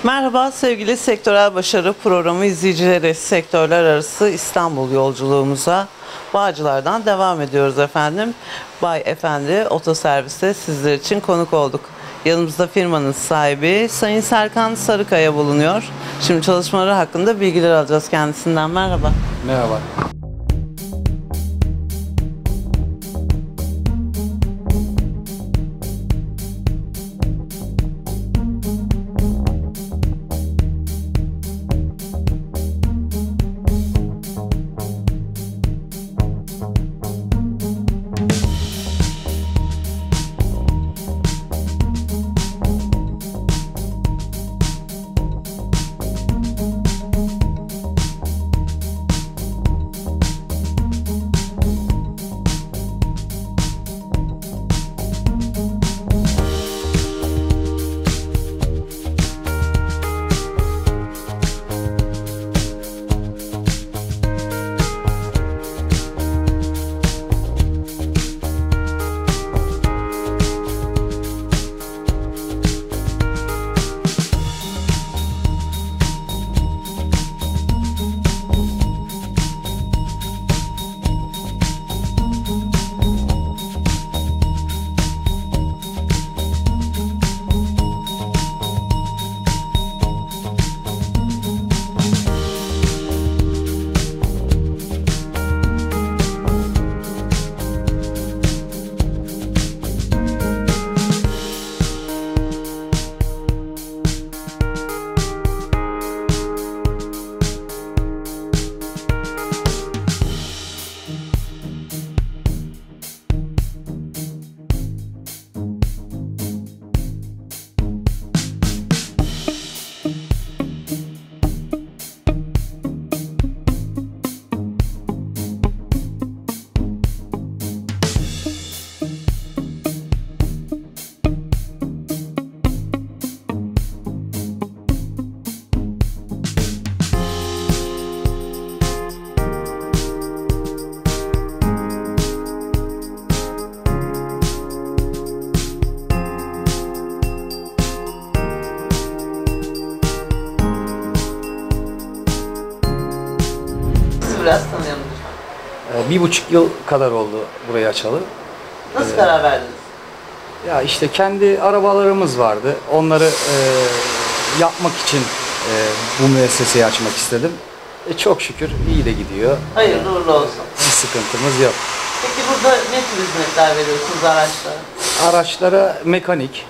Merhaba sevgili Sektörel Başarı Programı izleyicileri. Sektörler arası İstanbul yolculuğumuza Bağcılar'dan devam ediyoruz efendim. Bay Efendi Otoservis'te sizler için konuk olduk. Yanımızda firmanın sahibi Sayın Serkan Sarıkaya bulunuyor. Şimdi çalışmaları hakkında bilgiler alacağız kendisinden. Merhaba. Merhaba. Biraz tanıyalım lütfen. 1,5 yıl kadar oldu burayı açalı. Nasıl karar verdiniz? Ya işte kendi arabalarımız vardı. Onları yapmak için bu müesseseyi açmak istedim. Çok şükür iyi de gidiyor. Hayırlı uğurlu olsun. Bir sıkıntımız yok. Peki burada ne tür hizmetler veriyorsunuz araçlara? Araçlara mekanik,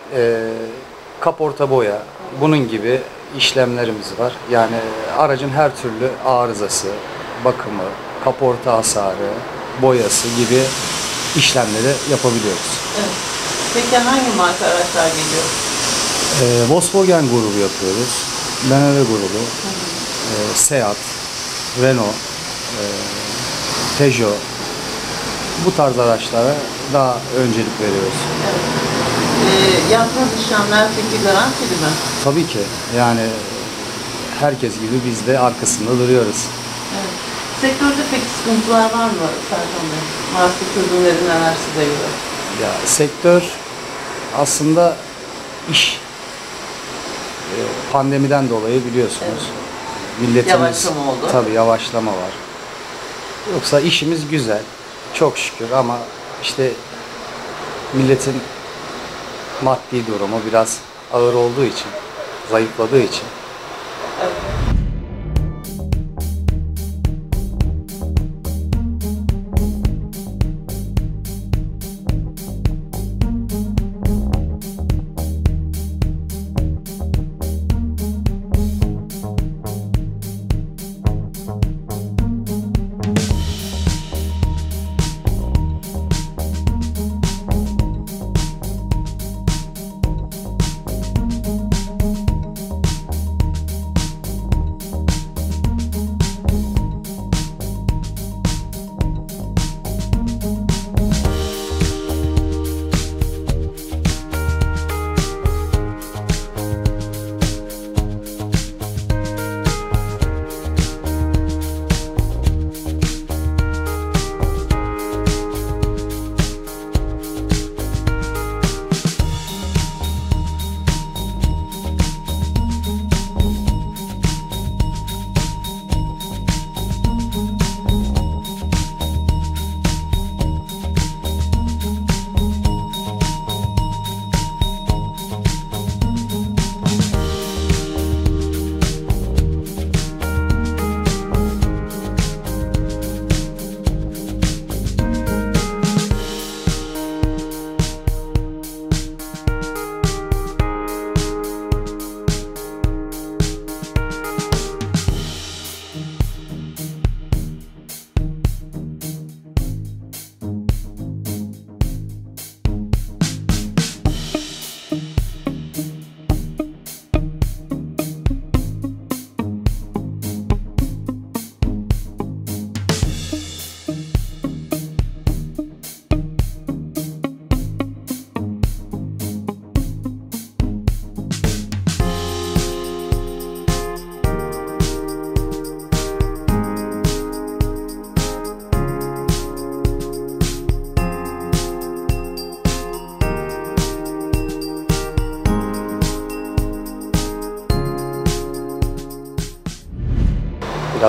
kaporta boya, bunun gibi işlemlerimiz var. Yani aracın her türlü arızası, bakımı, kaporta hasarı, boyası gibi işlemleri yapabiliyoruz. Evet. Peki hangi marka araçlar geliyor? Volkswagen grubu yapıyoruz, BMW grubu, Seat, Renault, Peugeot, bu tarz araçlara daha öncelik veriyoruz. Evet. Yaptığınız işlemler peki garantili mi? Tabii ki, yani herkes gibi biz de arkasında duruyoruz. Evet. Sektörde peki sıkıntılar var mı Serkan Bey? Marka çözümleri neler size göre? Ya sektör aslında iş pandemiden dolayı biliyorsunuz. Evet. Milletimiz, Yavaşlama oldu. tabii yavaşlama var. Yoksa işimiz güzel, çok şükür, ama işte milletin maddi durumu biraz ağır olduğu için, zayıfladığı için. Evet.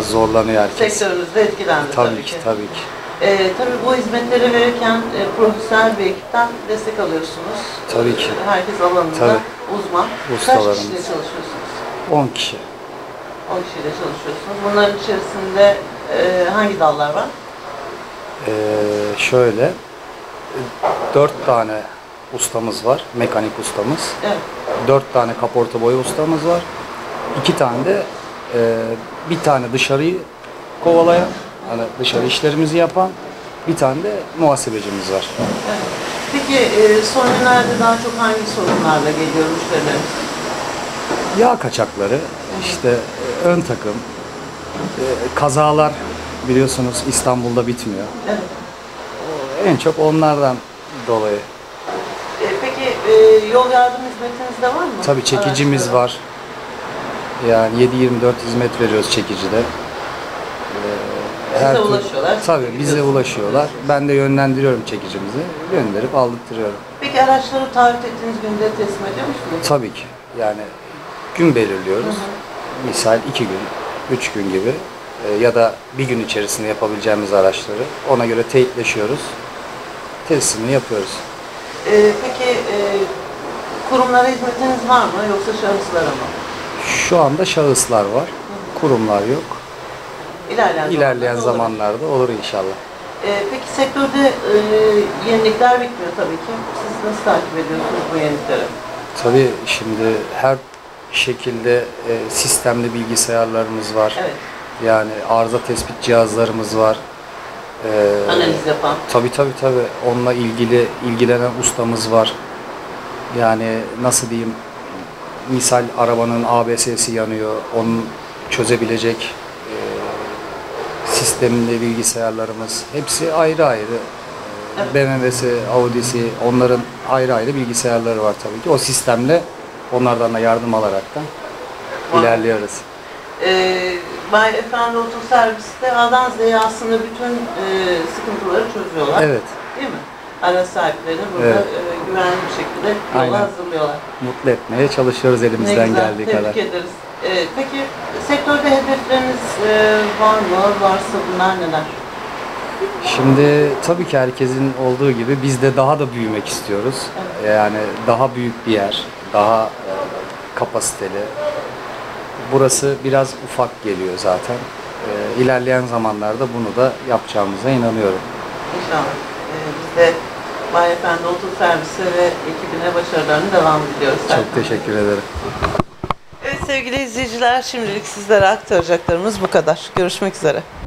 biraz zorlanıyor herkes. Sektörünüz de etkilendi Tabii ki, tabii ki. Tabii bu hizmetleri verirken profesyonel bir ekipten destek alıyorsunuz. Tabii ki. Herkes alanında Tabii. uzman. Ustalarımız. Kaç kişiyle çalışıyorsunuz? 10 kişi. 10 kişiyle çalışıyorsunuz. Bunların içerisinde hangi dallar var? Şöyle 4 tane ustamız var. Mekanik ustamız. Evet. 4 tane kaporta boya ustamız var. 2 tane de bir tane dışarıyı kovalayan, hani dışarı işlerimizi yapan, bir tane de muhasebecimiz var. Evet. Peki son günlerde daha çok hangi sorunlarla geliyor müşterilerimiz? Yağ kaçakları, işte ön takım, kazalar biliyorsunuz İstanbul'da bitmiyor. Evet. En çok onlardan dolayı. Peki yol yardım hizmetiniz de var mı? Tabii çekicimiz Araçlara. var. Yani 7/24 hizmet veriyoruz çekicide. Size türlü- ulaşıyorlar, siz Tabii de bize gidiyorsunuz. ulaşıyorlar. Ben de yönlendiriyorum çekicimizi. Gönderip aldırtırıyorum. Peki araçları taahhüt ettiğiniz günde teslim ediyor musunuz? Tabii ki. Yani gün belirliyoruz. Misal 2 gün, 3 gün gibi ya da bir gün içerisinde yapabileceğimiz araçları ona göre teyitleşiyoruz. Teslimini yapıyoruz. Peki kurumlara hizmetiniz var mı yoksa şahıslara mı? Şu anda şahıslar var. Kurumlar yok. İlerleyen zamanlarda olur. zamanlarda olur inşallah. Peki sektörde yenilikler bitmiyor tabii ki. Siz nasıl takip ediyorsunuz bu yenilikleri? Tabii şimdi her şekilde sistemli bilgisayarlarımız var. Evet. Yani arıza tespit cihazlarımız var. Analiz yapan. Tabii. Onunla ilgilenen ustamız var. Yani nasıl diyeyim, misal arabanın ABS'si yanıyor, onun çözebilecek sistemli bilgisayarlarımız. Hepsi ayrı ayrı. Evet. BMW'si, Audi'si, onların ayrı ayrı bilgisayarları var tabii ki. O sistemle onlardan da yardım alaraktan ilerliyoruz. Bay Efendi Otoservis'te A'dan Z'ye aslında bütün sıkıntıları çözüyorlar. Evet. Değil mi? Araç sahiplerini burada Evet. Güvenli bir şekilde yola Aynen. hazırlıyorlar. Mutlu etmeye çalışıyoruz Ne elimizden güzel, geldiği tebrik kadar. ederiz. Peki sektörde hedefleriniz var mı? Varsa bunlar neler? Şimdi tabii ki herkesin olduğu gibi biz de daha da büyümek istiyoruz. Yani daha büyük bir yer, daha kapasiteli. Burası biraz ufak geliyor zaten. İlerleyen zamanlarda bunu da yapacağımıza inanıyorum. İnşallah. Biz de Bay Efendi Otoservis'e ve ekibine başarılarını devam ediyoruz. Çok teşekkür ederim. Evet sevgili izleyiciler, şimdilik sizlere aktaracaklarımız bu kadar. Görüşmek üzere.